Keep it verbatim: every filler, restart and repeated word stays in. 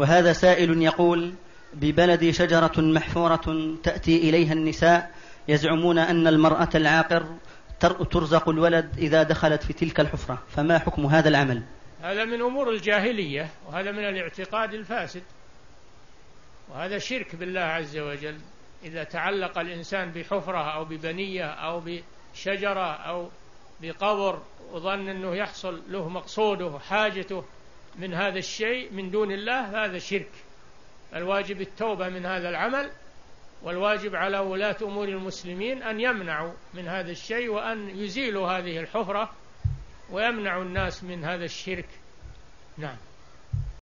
وهذا سائل يقول: ببلدي شجرة محفورة تأتي إليها النساء يزعمون أن المرأة العاقر ترزق الولد إذا دخلت في تلك الحفرة، فما حكم هذا العمل؟ هذا من أمور الجاهلية، وهذا من الاعتقاد الفاسد، وهذا شرك بالله عز وجل. إذا تعلق الإنسان بحفرة أو ببنية أو بشجرة أو بقبر وظن أنه يحصل له مقصوده وحاجته من هذا الشيء من دون الله، هذا شرك. الواجب التوبة من هذا العمل، والواجب على ولاة أمور المسلمين أن يمنعوا من هذا الشيء، وأن يزيلوا هذه الحفرة ويمنعوا الناس من هذا الشرك. نعم.